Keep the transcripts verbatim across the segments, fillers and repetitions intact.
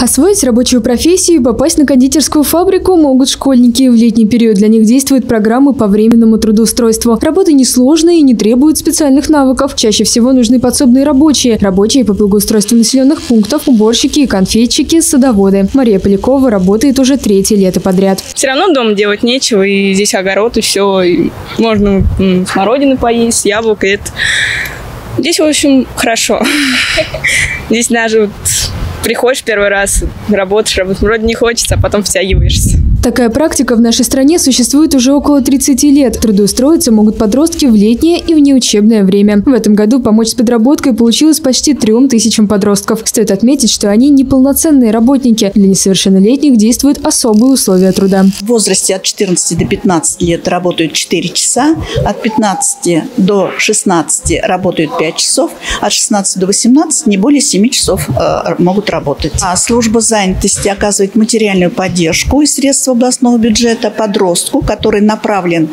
Освоить рабочую профессию и попасть на кондитерскую фабрику могут школьники. В летний период для них действуют программы по временному трудоустройству. Работа несложная и не требует специальных навыков. Чаще всего нужны подсобные рабочие, рабочие по благоустройству населенных пунктов, уборщики и конфетчики, садоводы. Мария Полякова работает уже третье лето подряд. Все равно дома делать нечего, и здесь огород, и все. И можно смородины поесть, яблоко. Это... Здесь, в общем, хорошо. Здесь даже вот приходишь первый раз, работаешь, работаешь, вроде не хочется, а потом втягиваешься. Такая практика в нашей стране существует уже около тридцати лет. Трудоустроиться могут подростки в летнее и внеучебное время. В этом году помочь с подработкой получилось почти трем тысячам подростков. Стоит отметить, что они неполноценные работники. Для несовершеннолетних действуют особые условия труда. В возрасте от четырнадцати до пятнадцати лет работают четыре часа, от пятнадцати до шестнадцати работают пять часов, от шестнадцати до восемнадцати не более семи часов э, могут работать. А служба занятости оказывает материальную поддержку и средства областного бюджета подростку, который направлен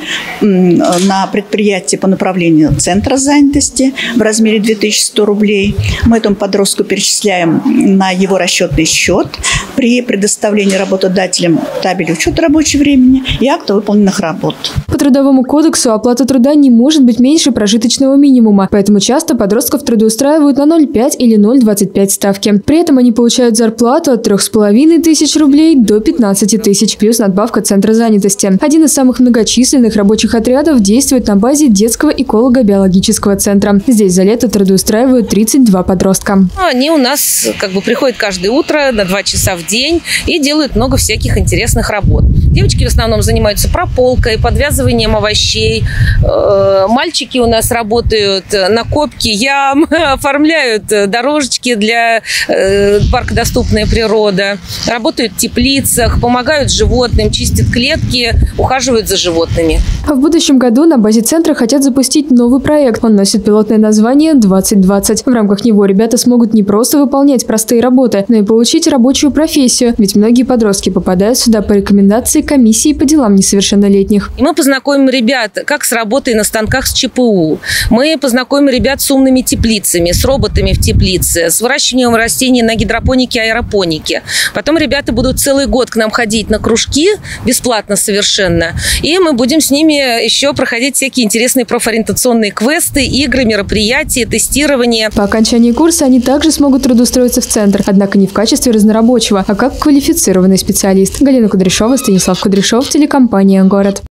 на предприятие по направлению центра занятости в размере две тысячи сто рублей. Мы этому подростку перечисляем на его расчетный счет при предоставлении работодателям табеля учета рабочего времени и акта выполненных работ. По Трудовому кодексу оплата труда не может быть меньше прожиточного минимума, поэтому часто подростков трудоустраивают на ноль целых пять или ноль целых двадцать пять ставки. При этом они получают зарплату от трёх с половиной тысяч рублей до пятнадцати тысяч, плюс надбавка центра занятости. Один из самых многочисленных рабочих отрядов действует на базе детского эколого-биологического центра. Здесь за лето трудоустраивают тридцать два подростка. Они у нас как бы приходят каждое утро на два часа в день и делают много всяких интересных работ. Девочки в основном занимаются прополкой, подвязыванием овощей. Мальчики у нас работают на копке ям, оформляют дорожечки для парка «Доступная природа», работают в теплицах, помогают животным, чистят клетки, ухаживают за животными. А в будущем году на базе центра хотят запустить новый проект. Он носит пилотное название «двадцать двадцать». В рамках него ребята смогут не просто выполнять простые работы, но и получить рабочую профессию. Ведь многие подростки попадают сюда по рекомендации комиссии по делам несовершеннолетних. И мы познакомим ребят как с работой на станках с ЧПУ. Мы познакомим ребят с умными теплицами, с роботами в теплице, с выращиванием растений на гидропонике и аэропонике. Потом ребята будут целый год к нам ходить на кружки, бесплатно совершенно. И мы будем с ними еще проходить всякие интересные профориентационные квесты, игры, мероприятия, тестирование. По окончании курса они также смогут трудоустроиться в центр, однако не в качестве разнорабочего, а как квалифицированный специалист. Галина Кудряшова, Станислав Кудряшов, телекомпания «Город».